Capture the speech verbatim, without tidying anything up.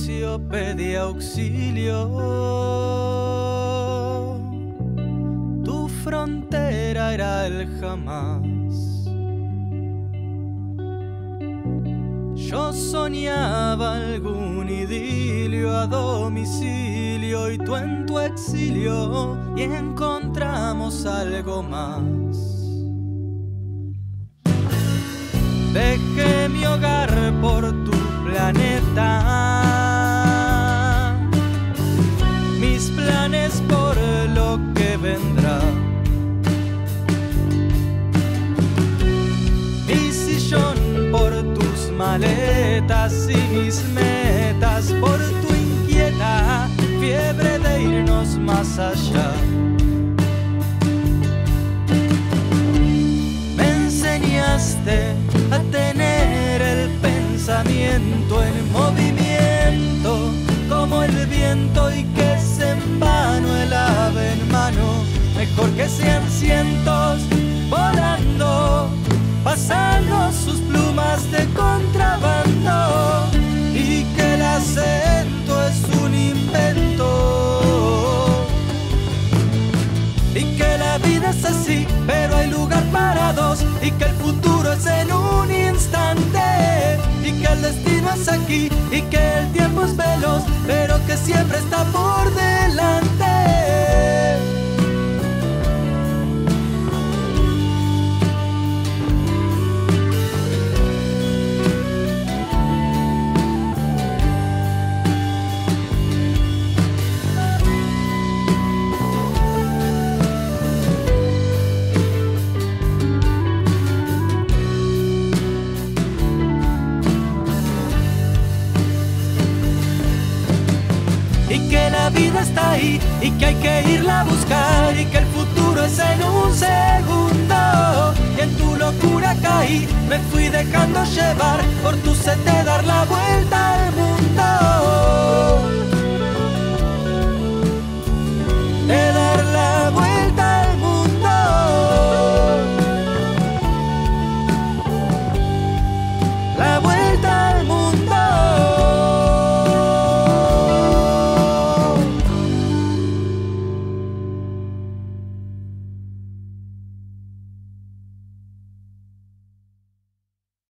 silencio pedí auxilio. Tu frontera era el jamás. Yo soñaba algún idilio a domicilio y tú en tu exilio, y encontramos algo más. Dejé mi hogar por tu planeta, mis planes por lo que vendrá. Mi sillón por tus maletas y mis metas por tu inquieta fiebre de irnos más allá. Me enseñaste a tener el pensamiento en movimiento como el viento, y que es en vano el ave en mano. Mejor que sean cientos volando, pasando sus plumas de contrabando, y que el acento es un invento, y que la vida es así, pero hay lugar para dos, y que el futuro es en un instante, y que el destino es aquí, y que el tiempo es veloz, pero que siempre está por delante. La vida está ahí y que hay que irla a buscar, y que el futuro es en un segundo, y en tu locura caí, me fui dejando llevar por